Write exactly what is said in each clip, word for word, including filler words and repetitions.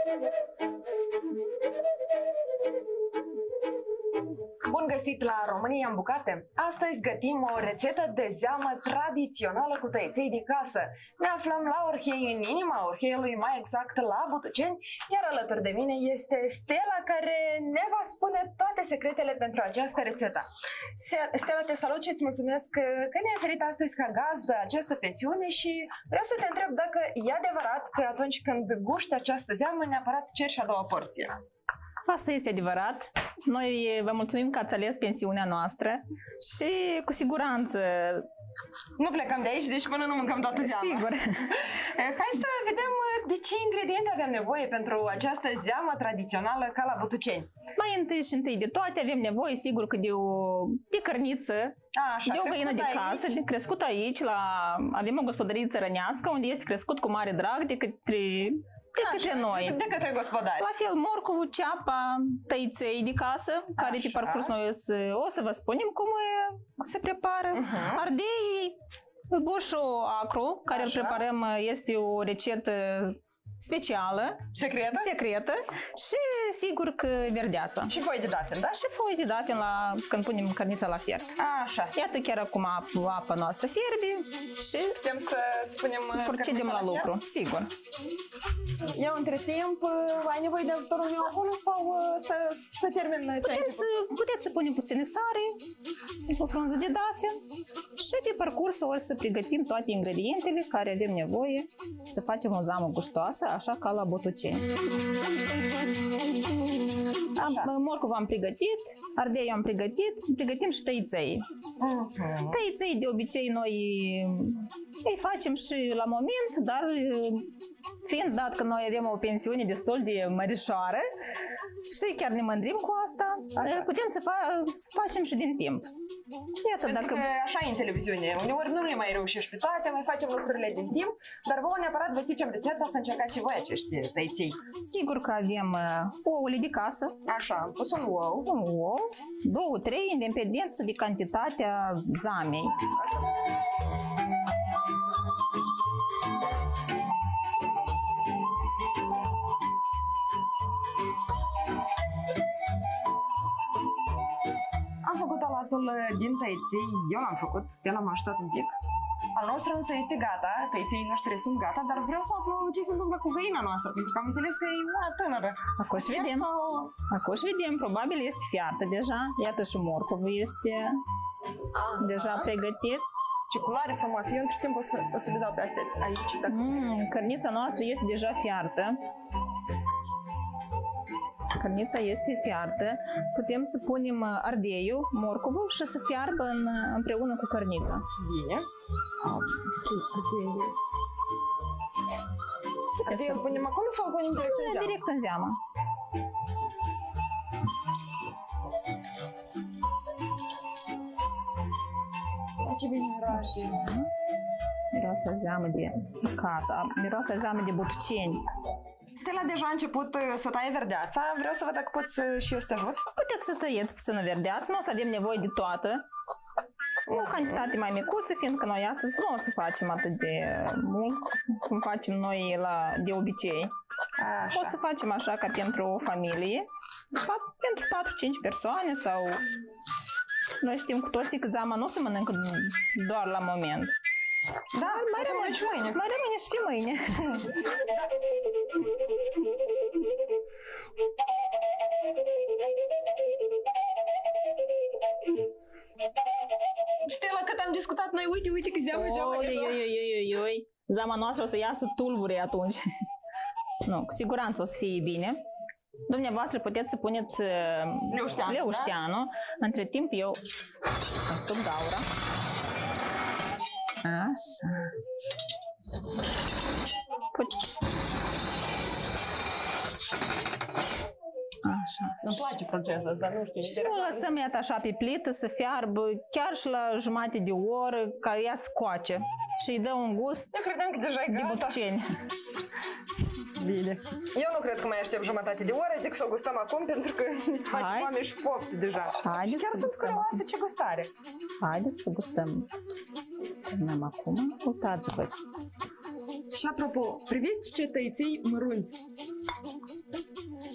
Bun găsit la România în bucate! Astăzi gătim o rețetă de zeamă tradițională cu tăiței de casă. Ne aflăm la Orhei, în inima Orheiului, mai exact la Botuceni, iar alături de mine este Stella, care ne va spune toate secretele pentru această rețetă. Stella, te salut și îți mulțumesc că ne-ai oferit astăzi ca gazdă această pensiune și vreau să te întreb dacă e adevărat că atunci când guști această zeamă, neapărat ceri și a doua porție. Asta este adevărat. Noi vă mulțumim că ați ales pensiunea noastră și cu siguranță... Nu plecăm de aici, deci până nu mâncăm toată zeama. Sigur. Hai să vedem de ce ingrediente avem nevoie pentru această zeamă tradițională ca la Botuceni. Mai întâi și întâi de toate avem nevoie, sigur, că de o de cărniță, A, așa, de o găină de casă, de crescut aici. La, avem o gospodărie țărănească unde este crescut cu mare drag de către... De către Așa, noi. De către gospodari. La fel, morcovul, ceapa, tăiței de casă, care pe parcurs noi o să, o să vă spunem cum se prepară. Uh-huh. Ardei, boșul acru, care Așa. îl preparăm, este o rețetă specială, secretă? secretă și sigur că verdeața. Și foi de dafen, da? Și foi de dafen la, când punem cărnița la fiert. Așa. Iată chiar acum apa noastră fierbe și putem să spunem să procedem la, la lucru, fiert? Sigur. Eu între timp ai nevoie de ajutorul meu acolo sau să, să termin ce ai să, Puteți să punem puține sare, o frunză de dafen și pe parcurs o să pregătim toate ingredientele care avem nevoie să facem o zamă gustoasă, așa ca la Botuceni. Morcov am pregătit, ardei am pregătit, pregătim și tăiței. Uh-huh. Tăiței de obicei noi îi facem și la moment, dar fiind dat că noi avem o pensiune destul de mărișoară și chiar ne mândrim cu asta, așa. putem să, fa să facem și din timp. Iată, Pentru dacă... că așa e în televiziune, uneori nu le mai reușești pe toate, mai facem lucrurile din timp, dar vouă neapărat vă zicem rețeta să încercați și voi acești tăiței. Sigur că avem uh, ouăle de casă. Așa, am pus un ou. Un ou, două, trei, în dependență de cantitatea zamei. Am făcut alatul din tăiței, eu l-am făcut, Stella m-a ajutat un pic. Al nostru însă este gata, tăiței noștri sunt gata, dar vreau să aflu ce se întâmplă cu găina noastră, pentru că am înțeles că e una tânără. Acum și vedem, sau... acum și vedem, probabil este fiartă deja, iată și morcovul este ah, deja da. pregătit. Ce culoare frumoasă, eu între timp o să, o să le dau pe astea aici. Dacă... Mm, cărnița noastră este deja fiartă. Cărnița este fiartă, putem să punem ardeiul, morcovul și să fiarbă în, împreună cu cărnița. Bine. Ardeiul punem acolo sau punem direct în zeamă? Direct în zeamă. Ce bine miroase. Miroase zeamă de casă, miroase zeamă de Botuceni. Stella deja a început să taie verdeața, vreau să văd dacă pot să, și eu să te ajut. Puteți să tăieți puțină verdeață, nu o să avem nevoie de toată. O cantitate mai micuță, fiindcă noi astăzi nu o să facem atât de mult cum facem noi la, de obicei. Așa. O să facem așa ca pentru o familie, pentru patru-cinci persoane sau... Noi știm cu toții că zama nu se mănâncă doar la moment. Da, mai rămâne și mâine. Mai rămâne și mâine. Stella, cât am discutat noi, uite, uite că zeamă, zeamă. Oi, oi, oi, oi, oi. Zama noastră o să iasă tulbure atunci. Nu, cu siguranță o să fie bine. Dumneavoastră puteți să puneți leușteanu, leușteanu. Da? Între timp eu astup gaura. Așa. Put... Așa. Îmi place procesul ăsta, nu știu. Și o lăsăm iată așa pe plită să fiarbă chiar și la jumătate de oră ca ea scoace și îi dă un gust. Eu credeam că deja e de gata. Botuceni. Bine. Eu nu cred că mai aștept jumătate de oră, zic să o gustăm acum pentru că mi se face foame și poftă deja. Haideți chiar să sunt gustăm. curioasă ce gustare. Haideți să gustăm. Terminăm acum. Uitați-vă. Și apropo, priviți ce tăiței mărunți.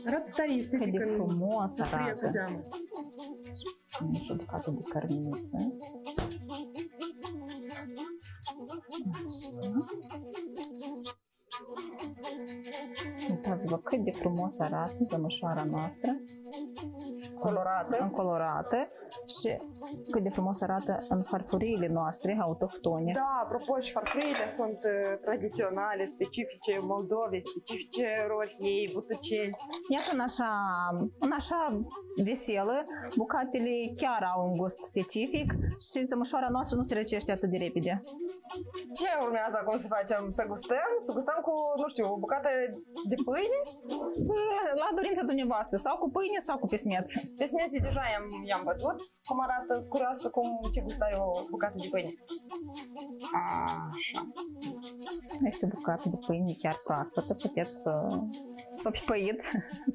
Arată tare estetic. Cât de frumos arată. Zeamă. Punem și o bucată de cărniță. Așa. Uitați-vă cât de frumos arată zămășoara noastră. Colorată. Încolorată și cât de frumos arată în farfuriile noastre autohtone. Da, apropo, și farfuriile sunt uh, tradiționale, specifice Moldovei, specifice Rohiei, Butuceni. Iată, în așa, în așa veselă, bucatele chiar au un gust specific și zămășoara noastră nu se răcește atât de repede. Ce urmează acum să facem? Să gustăm? Să gustăm cu, nu știu, o bucată de pâine? La, la dorința dumneavoastră, sau cu pâine sau cu pesmeț. Pesmeții deja i-am, i-am văzut, cum arată scuroasă, cum ce gustai o bucată de pâine. Așa. Este o bucată de pâine chiar proaspătă, puteți să, să o pipăiți.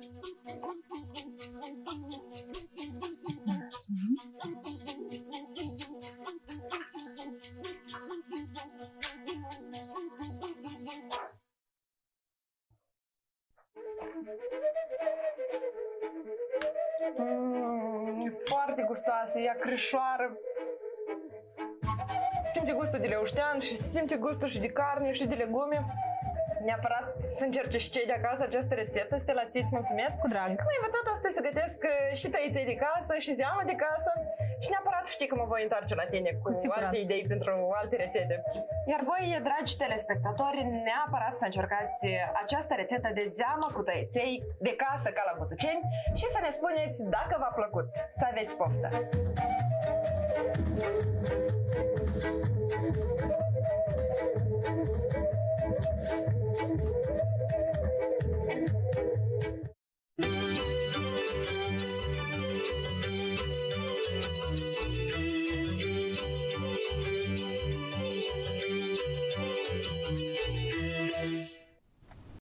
Mm, e foarte gustoasă, ea crâșoară. Se simte gustul de leuștean și se simte gustul și de carne și de legume. Neapărat să încerce și cei de acasă această rețetă. Stella, ți-ți mulțumesc. Cu drag. Am învățat astăzi să gătesc și tăiței de casă și zeamă de casă și neapărat știi că mă voi întoarce la tine cu, cu alte idei pentru alte rețete. Iar voi, dragi telespectatori, neapărat să încercați această rețetă de zeamă cu tăiței de casă ca la Butuceni și să ne spuneți dacă v-a plăcut. Să aveți poftă!